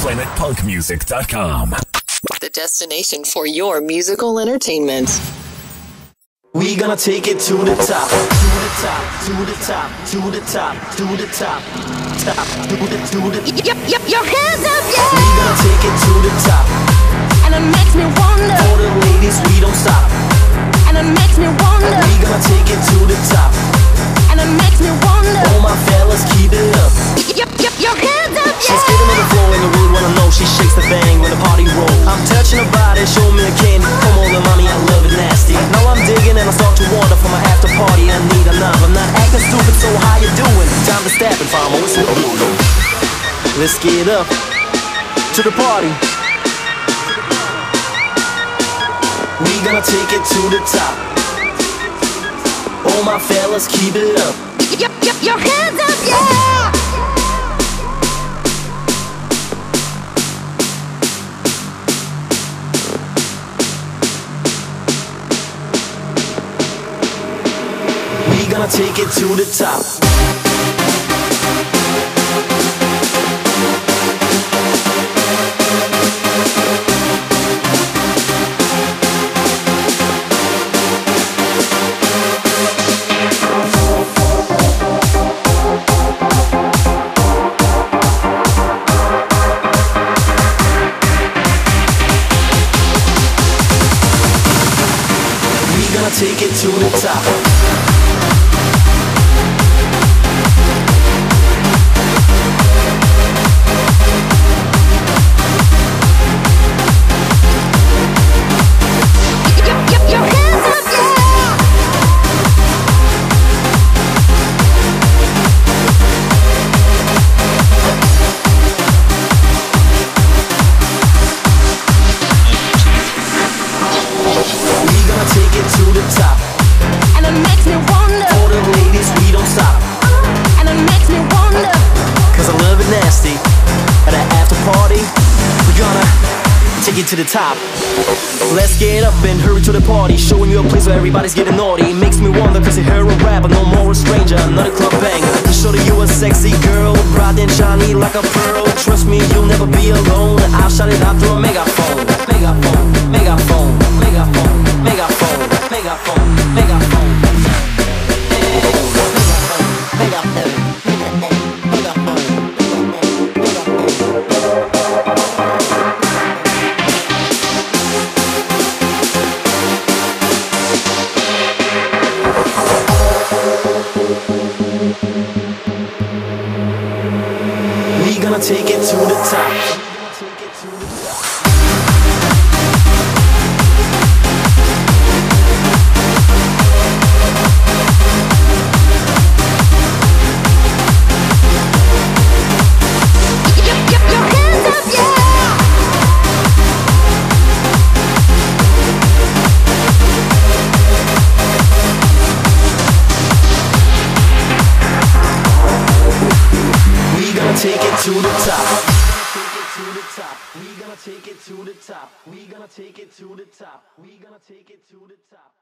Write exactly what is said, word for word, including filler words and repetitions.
planet punk music dot com. The destination for your musical entertainment. We gonna take it to the top, to the top, to the top, to the top, to the top, top, to the, to the. Yep, yep, your hands up, yeah. We gonna take it to the top, and it makes me wonder. For the ladies, we don't stop, and it makes me wonder. We gonna take it to the top, and it makes me wonder. All my fellas, keep it up. Yep, yep, your hands up, yeah. She's getting on the floor and you really wanna know. She shakes the thing when the party roll. I'm touching her body, show me a candy. Come on, little mommy, I love it nasty. Now I'm digging and I start to wonder for my after party. I need a knob. I'm not acting stupid, so how you doing? Time to step and farm, it's no no. Let's get up to the party. We gonna take it to the top. All my fellas, keep it up. Yep, yep, your hands up, yeah. We gonna take it to the top. We gonna take it to the top. To the top. Let's get up and hurry to the party. Showing you a place where everybody's getting naughty. Makes me wonder cause you hear a rapper, no more a stranger, not a club banger. Show that you a sexy girl, bright and shiny like a pearl. Trust me, you'll never be alone. I'll shout it out through a megaphone. Megaphone, megaphone, megaphone, megaphone, megaphone, megaphone. Take it to the top. Take it to the top. We gonna take it to the top. We gonna take it to the top. We gonna take it to the top.